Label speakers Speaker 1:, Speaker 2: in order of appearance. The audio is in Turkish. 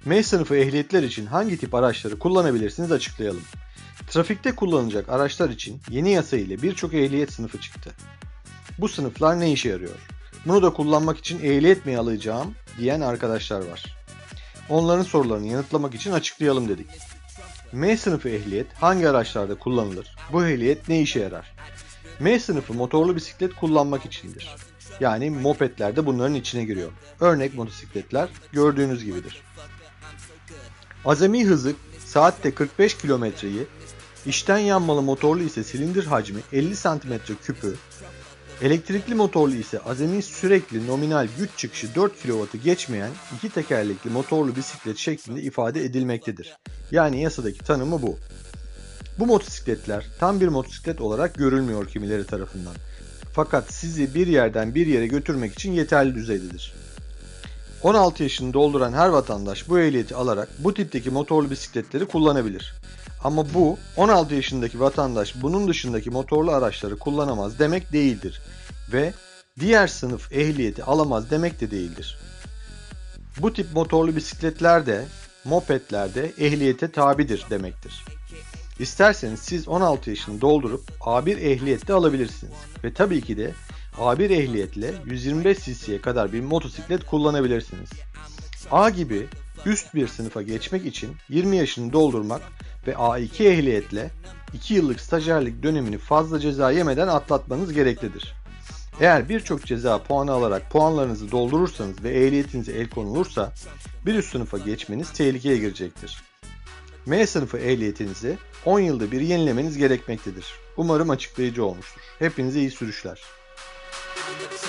Speaker 1: M sınıfı ehliyetler için hangi tip araçları kullanabilirsiniz açıklayalım. Trafikte kullanılacak araçlar için yeni yasa ile birçok ehliyet sınıfı çıktı. Bu sınıflar ne işe yarıyor? Bunu da kullanmak için ehliyet mi alacağım diyen arkadaşlar var. Onların sorularını yanıtlamak için açıklayalım dedik. M sınıfı ehliyet hangi araçlarda kullanılır? Bu ehliyet ne işe yarar? M sınıfı motorlu bisiklet kullanmak içindir. Yani mopedler de bunların içine giriyor. Örnek motosikletler gördüğünüz gibidir. Azami hızı saatte 45 kilometreyi, içten yanmalı motorlu ise silindir hacmi 50 cm3'ü, elektrikli motorlu ise azami sürekli nominal güç çıkışı 4 kW'ı geçmeyen iki tekerlekli motorlu bisiklet şeklinde ifade edilmektedir. Yani yasadaki tanımı bu. Bu motosikletler tam bir motosiklet olarak görülmüyor kimileri tarafından. Fakat sizi bir yerden bir yere götürmek için yeterli düzeydedir. 16 yaşını dolduran her vatandaş bu ehliyeti alarak bu tipteki motorlu bisikletleri kullanabilir. Ama bu 16 yaşındaki vatandaş bunun dışındaki motorlu araçları kullanamaz demek değildir ve diğer sınıf ehliyeti alamaz demek de değildir. Bu tip motorlu bisikletler de mopedler de ehliyete tabidir demektir. İsterseniz siz 16 yaşını doldurup A1 ehliyet de alabilirsiniz ve tabii ki de A1 ehliyetle 125 cc'ye kadar bir motosiklet kullanabilirsiniz. A gibi üst bir sınıfa geçmek için 20 yaşını doldurmak ve A2 ehliyetle 2 yıllık stajyerlik dönemini fazla ceza yemeden atlatmanız gereklidir. Eğer birçok ceza puanı alarak puanlarınızı doldurursanız ve ehliyetinize el konulursa bir üst sınıfa geçmeniz tehlikeye girecektir. M sınıfı ehliyetinizi 10 yılda bir yenilemeniz gerekmektedir. Umarım açıklayıcı olmuştur. Hepinize iyi sürüşler.